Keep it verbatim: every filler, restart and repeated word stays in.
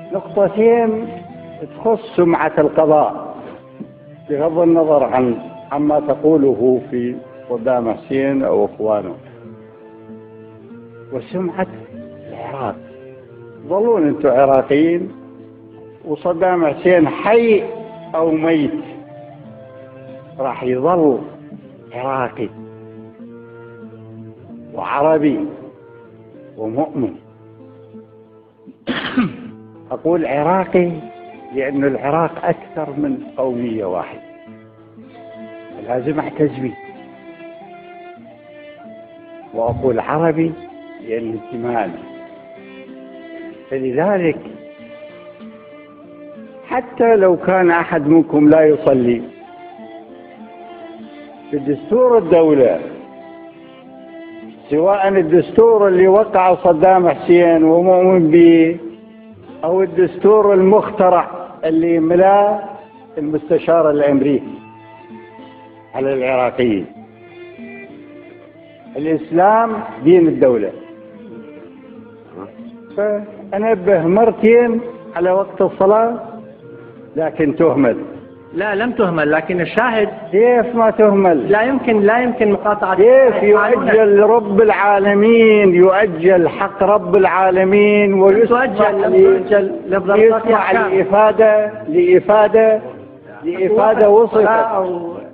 نقطتين تخص سمعة القضاء بغض النظر عن عما تقوله في صدام حسين أو إخوانه، وسمعة العراق. ظلون أنتم عراقيين، وصدام حسين حي أو ميت راح يظل عراقي وعربي ومؤمن. أقول عراقي لأن العراق أكثر من قومية واحدة، لازم أعتز به. وأقول عربي لأن انتمائي. فلذلك حتى لو كان أحد منكم لا يصلي، في دستور الدولة، سواء الدستور اللي وقع صدام حسين ومؤمن به أو الدستور المخترع اللي ملاه المستشار الأمريكي على العراقيين، الإسلام دين الدولة. فأنبه مرتين على وقت الصلاة لكن تهمل. لا لم تهمل، لكن الشاهد كيف ما تهمل؟ لا يمكن لا يمكن مقاطعة. كيف يؤجل رب العالمين، يؤجل حق رب العالمين ويسمع لإفادة لإفادة لإفادة وصفت